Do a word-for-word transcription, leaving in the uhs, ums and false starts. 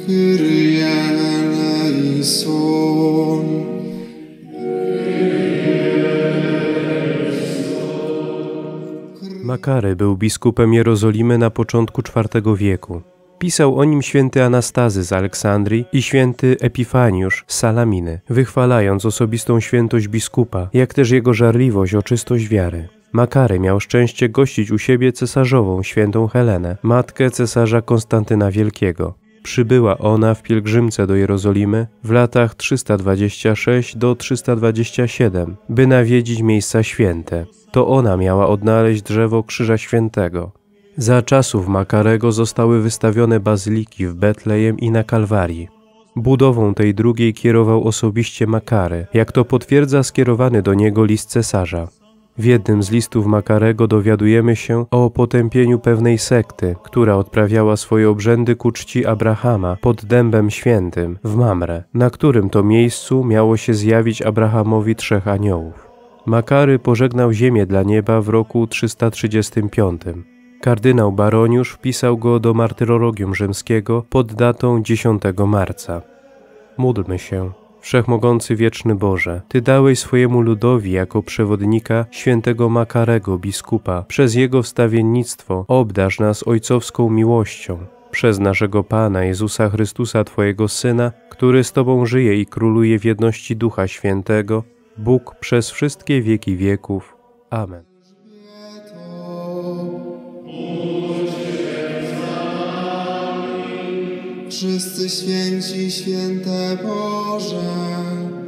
Kyrie eleison. Makary był biskupem Jerozolimy na początku czwartego wieku. Pisał o nim święty Anastazy z Aleksandrii i święty Epifaniusz z Salaminy, wychwalając osobistą świętość biskupa, jak też jego żarliwość o czystość wiary. Makary miał szczęście gościć u siebie cesarzową świętą Helenę, matkę cesarza Konstantyna Wielkiego. Przybyła ona w pielgrzymce do Jerozolimy w latach trzysta dwadzieścia sześć do trzysta dwadzieścia siedem, by nawiedzić miejsca święte. To ona miała odnaleźć drzewo Krzyża Świętego. Za czasów Makarego zostały wystawione bazyliki w Betlejem i na Kalwarii. Budową tej drugiej kierował osobiście Makary, jak to potwierdza skierowany do niego list cesarza. W jednym z listów Makarego dowiadujemy się o potępieniu pewnej sekty, która odprawiała swoje obrzędy ku czci Abrahama pod Dębem Świętym w Mamre, na którym to miejscu miało się zjawić Abrahamowi trzech aniołów. Makary pożegnał ziemię dla nieba w roku trzysta trzydziestym piątym. Kardynał Baroniusz wpisał go do martyrologium rzymskiego pod datą dziesiątego marca. Módlmy się. Wszechmogący wieczny Boże, Ty dałeś swojemu ludowi jako przewodnika świętego Makarego biskupa. Przez jego wstawiennictwo obdarz nas ojcowską miłością. Przez naszego Pana Jezusa Chrystusa, Twojego Syna, który z Tobą żyje i króluje w jedności Ducha Świętego, Bóg przez wszystkie wieki wieków. Amen. Wszyscy święci, święte Boże,